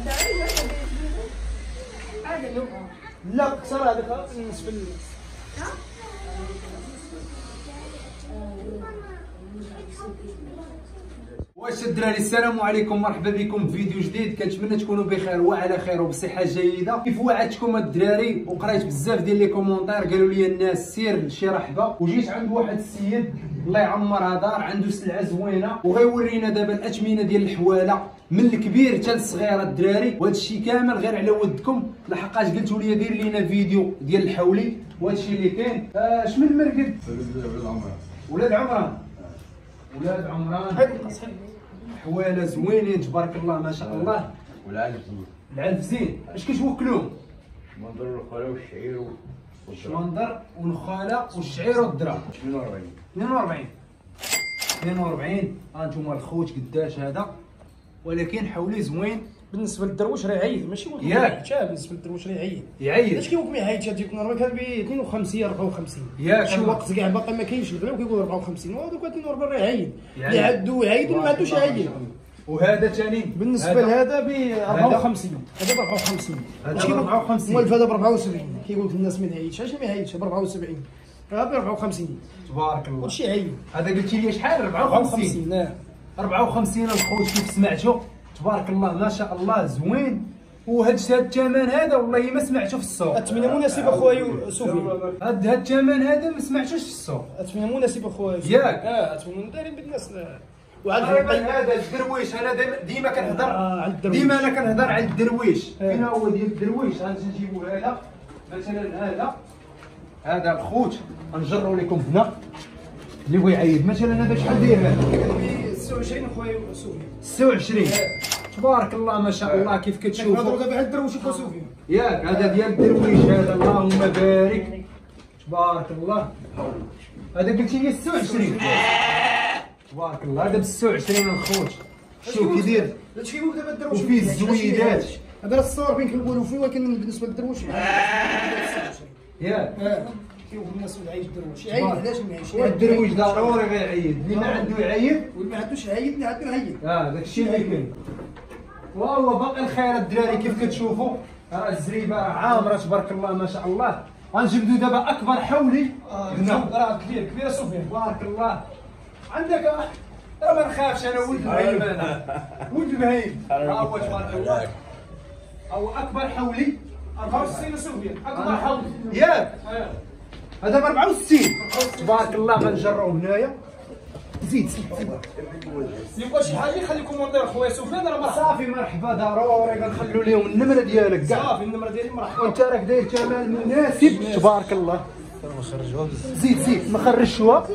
لا كثر هذاك بالنسبه لي. واش الدراري السلام عليكم، مرحبا بكم في فيديو جديد. كنتمنى تكونوا بخير وعلى خير وبصحه جيده. كيف وعدتكم الدراري وقريت بزاف ديال لي كومونتير قالوا لي الناس سير لشي رحبه، وجيت عند واحد السيد الله يعمرها دار عنده سلعه زوينه وغيورينا دابا الاثمنه ديال الحواله من الكبير حتى للصغيره الدراري، وهذا الشيء كامل غير على ودكم لحقاش قلتوا لي دير لينا فيديو ديال الحولي وهذا الشيء اللي كاين. شمن المرقد؟ ولاد عمران. ولاد عمران حواله زوينين تبارك الله ما شاء الله. والعلف العلف زين. اش كتوكلوهم؟ منظر الخلا والشعير الشمندر والنخاله والشعير والذره. 42 ها انتم الخوت قداش هذا، ولكن حولي زوين. بالنسبه للدرويش راه يعيد ماشي هو ياك بالنسبه للدرويش راه يعيد. علاش كيفاش ما يعيدش؟ ديك النهار كان ب 52 54 ياك شي وقت كاع باقي ما كاينش الغلا وكيقول 54 وهذوك 42 راه يعيد. اللي عندو يعيد واللي ما عندوش يعيد. وهذا ثاني بالنسبه لهذا ب 54 هذا ب 54 هذا ب 54 موالف هذا ب 74 كيقول لك الناس ما يعيدش. علاش ما يعيدش ب 74 هذا ب 54 تبارك الله كلشي عيد. هذا قلتي لي شحال؟ 54 54 الخوت كيف سمعتوا تبارك الله ما شاء الله زوين. وهذا الثمن هذا والله ما سمعته في السوق. الثمن مناسب اخويا سفيان. هذا الثمن هذا ما سمعتوش في السوق. الثمن مناسب اخويا ياك الثمن دايرين بالناس. وعلى هذا الدرويش انا ديما كنهضر ديما انا كنهضر على الدرويش. فين هو ديال الدرويش؟ غنجيبوا هذا مثلا هذا الخوت غنجروا لكم هنا اللي بغى يعيد مثلا. هذا شحال داير هذا؟ 26 اخويا سفيان. 26 تبارك الله ما شاء الله. كيف كتشوفوا نهضروا دابا على الدرويش اخويا سفيان. ياك هذا ديال الدرويش هذا اللهم بارك تبارك الله. هذا قلتي لي 26 تبارك الله. هذا ب 26 الخوت. شوف كي داير كيقول دابا الدرويش وفيه الزويدات. هذا 46 كنقولوا فيه، ولكن بالنسبه للدرويش ياك كيقول الناس ما يعيش الدرويش. يعيد علاش ما يعيش؟ الدرويش ضروري غيعيد. اللي ما عنده يعيد واللي ما عندوش يعيد اللي عنده يعيد. داك الشيء اللي كاين. وهو باقي الخير الدراري كيف كتشوفوا راه الزريبه عامره تبارك الله ما شاء الله. غنجبدوا دابا اكبر حولي هنا. راه كبير سفيان تبارك الله. عندك راه ما نخافش انا ولد البهيم. انا ولد البهيم. ها هو تبارك الله. هو اكبر حولي 64 سفيان. اكبر حولي ياك هذا ب 64 تبارك الله. غنجروا هنايا. زيد يبقى شي حاجه خلي كومونتير خويا سفيان. راه مرحبا صافي مرحبا ضروري غنخلوا لهم النمره ديالك كاع. صافي النمره ديالي مرحبا. وانت راك داير ثمن مناسب تبارك الله. زيد ما خرجتوها.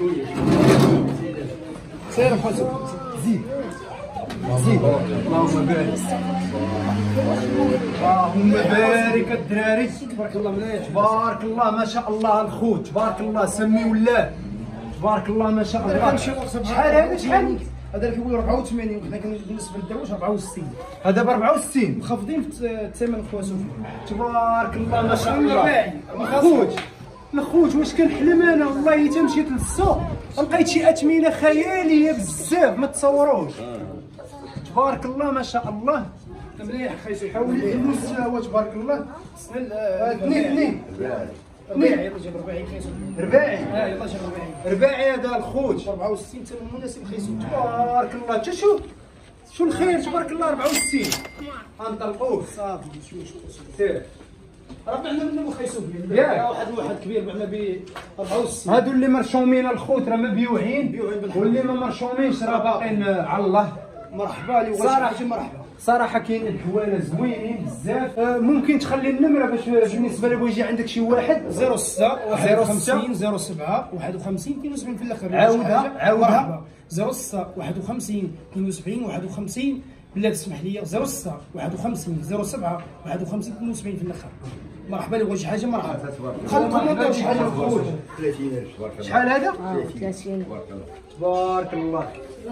سير اخويا زيد اللهم بارك. اللهم بارك الدراري تبارك الله مليح. تبارك الله ما شاء الله الخوت تبارك الله سميو الله تبارك الله ما شاء الله. شحال هذا شحال؟ هذا اللي كيقولوا 84 وحنا بالنسبه للدرويش 64. هذا ب 64 مخفضين في الثمن خويا سفيان. تبارك الله ما شاء الله. الخوت واش كنحلم انا والله حتى مشيت للسوق لقيت شي اثمنه خياليه بزاف ما تصوروش. تبارك الله ما شاء الله مليح خويا سفيان. حولي المستوى تبارك الله. اثنين رباعي يلاه جاب رباعي خويا سفيان. رباعي يلاه جاب رباعي هذا الخوت 64 ثمن مناسب خويا سفيان. تبارك الله. حتى شو الخير تبارك الله 64 غنطلقوه صافي شوف سير. راه بعنا منهم خويا سفيان. ياك واحد كبير بعنا ب 64. هادو اللي مرشومين الخوت راه مبيوعين، واللي ما مرشومينش راه باقيين على الله. مرحبا اللي بغى صراحه شي حاجه مرحبا. صراحه كاين الحواله زوينين بزاف. ممكن تخلي النمره باش بالنسبه لي بغى يجي عندك شي واحد. 06 51 07 51 72 في الاخر. عاودها 06 51 72 51 بالله تسمح لي. 06 51 07 51 72 في الاخر. مرحبا اللي بغى شي حاجه مرحبا. خليكم شي حاجه الخوت. 30000 شحال هذا؟ 30 تبارك الله.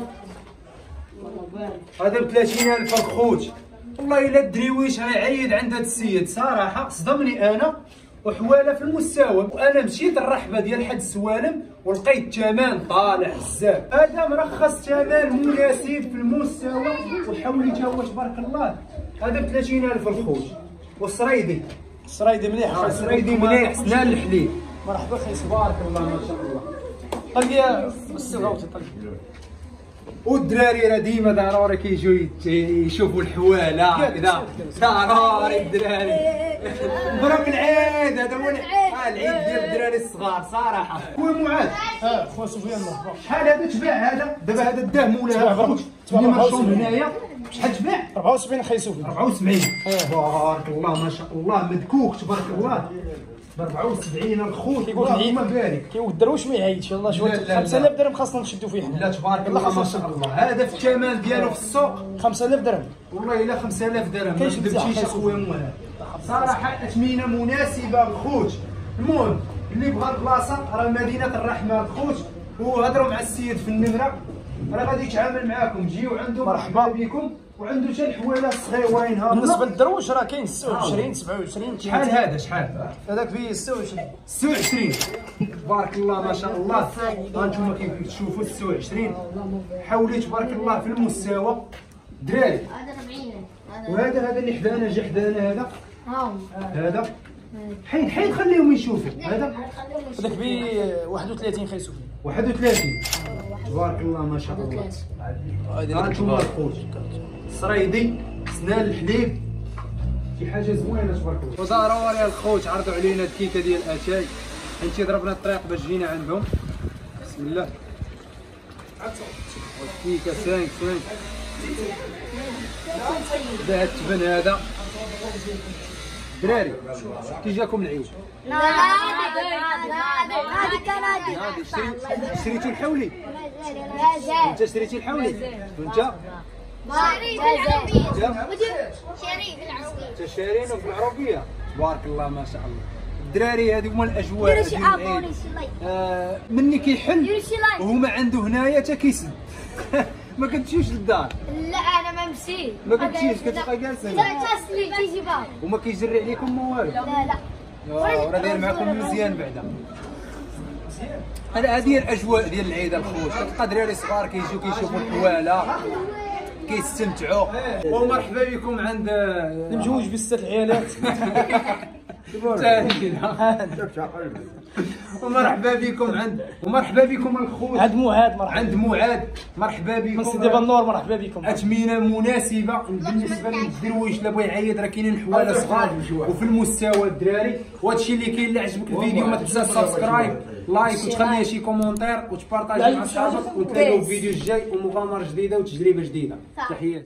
هذا ب 30000 الخوت. والله الا الدريويش غيعيد عند هذا السيد صراحه صدمني انا. وحواله في المستوى، وانا مشيت الرحبه ديال حد السوالم ولقيت ثمن طالع بزاف. هذا مرخص ثمن مناسب في المستوى. وحولي تا هو تبارك الله هذا ب 30000 الخوت. والصريدي الصرايدي مليح. الصريدي مليح سنان الحليب. مرحبا خيس. تبارك الله ما شاء الله. طلقي بالسغوتي طلقي. والدراري راه ديما ضروري كيجيو يشوفوا الحواله كذا. ضروري الدراري. مبروك العيد. هذا هو العيد ديال الدراري الصغار صراحه. خويا معاذ. خويا سفيان مرحبا. شحال هذا تباع هذا؟ دابا هذا داه مولاها تباع اللي مرسوم هنايا. شحال تباع؟ 74 خيس سفيان. 74. تبارك الله ما شاء الله مدكوك تبارك الله. ب 74 الخوت. كيقول اللهم بارك. كيقول الدرويش ما يعيطش والله. شويه 5000 درهم خاصنا نشدوا فيه حنا. لا تبارك الله ما شاء الله. هذا في الثمن ديالو في السوق 5000 درهم. والله الا 5000 درهم ما كاينش كذبتيش بزاف. اخويا مولانا. صراحه اثمنه مناسبه الخوت. المهم اللي بغى البلاصه راه مدينه الرحمه الخوت. وهضروا مع السيد في النمره راه غادي يتعامل معاكم. تجيو عنده مرحبا بكم. وعنده حتى الحواله الصغيورين هاهما. بالنسبه للدروش راه كاين 26 27. شحال هذا شحال؟ هذاك فيه 26. 26. تبارك الله ما شاء الله. ها انتم كيف تشوفوا 26 حولي تبارك الله في المستوى دراري. هذا 40. وهذا اللي حدانا جا حدانا هذا هاهم. هذا حيد خليهم يشوفوا. هذا هذاك فيه 31 خيس سفيان. 31. تبارك الله ما شاء الله. ها انتم الخوت صريدي سنان الحليب شي حاجه زوينه تبارك الله. وضروري الخوت عرضوا علينا الكيكه ديال اتاي. انت ضربنا الطريق باش جينا عندهم. بسم الله. الكيكه 5 هذا التبن هذا دراري كي جاكم العيد؟ لا هذه كنادي. شريتي الحولي؟ لا انت شريتي الحولي؟ وانت؟ شريف العربية. شريف العربية. انت شارين في العربيه. تبارك الله ما شاء الله. الدراري هذه هما الاجواء ديروا شي ديال ابوني العيد. شي لايك. مني كيحل ديروا شي لايك. وهما عنده هنايا حتى كيسد. ما كتمشيوش للدار. لا انا ما مشيت. ما كتمشيش كتبقى جالسه لا تسلي تيجي باب. وما كيجري عليكم ما والو. لا راه داير معكم مزيان بعدا. هذه هي الاجواء ديال العيد الخوت. كتلقى دراري صغار كيجيو كيشوفوا الحواله كيستمتعوا. ومرحبا بكم عند المجوج بست العيالات. ومرحبا بكم الخوت عند معاد مرحبا. عند معاد. مرحبا بكم من سيدي بنور مرحبا بكم. اثمنه مناسبه بالنسبه للدرويش اللي بغى يعيط. راه كاينين حواله صغار وفي المستوى الدراري. وهذا الشيء اللي كاين. اللي عجبك الفيديو ما تنساش سبسكرايب لايك وتخلي شي كومونتير وتبارطاجي مع صحابك. ونتلاقاو في فيديو الجاي ومغامره جديده وتجربه جديده. تحياتي.